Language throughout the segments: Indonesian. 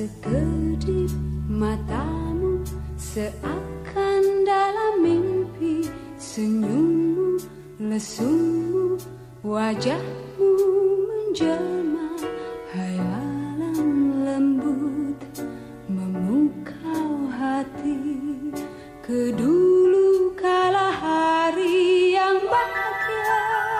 Sekedip matamu seakan dalam mimpi, senyummu, lesungmu, wajahmu menjelma, hayalan lembut memukau hati. Kedulu kala hari yang bahagia,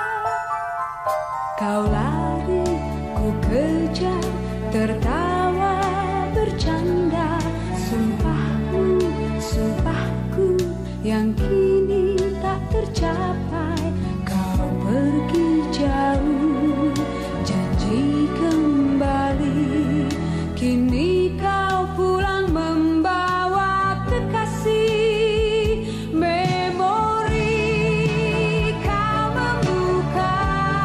kau lari, ku kejar, tertawa bercanda. Sumpahmu, sumpahku yang kini tak tercapai. Kau pergi jauh, janji kembali. Kini kau pulang membawa kekasih. Memori kau membuka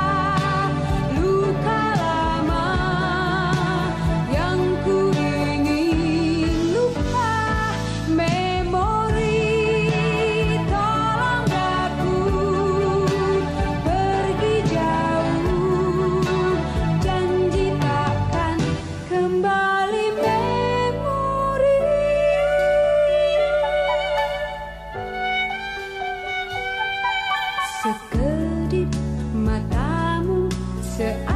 luka lama yang ku ingin lupa. Memori tolong aku pergi jauh, janji takkan kembali. Memori sekedip matamu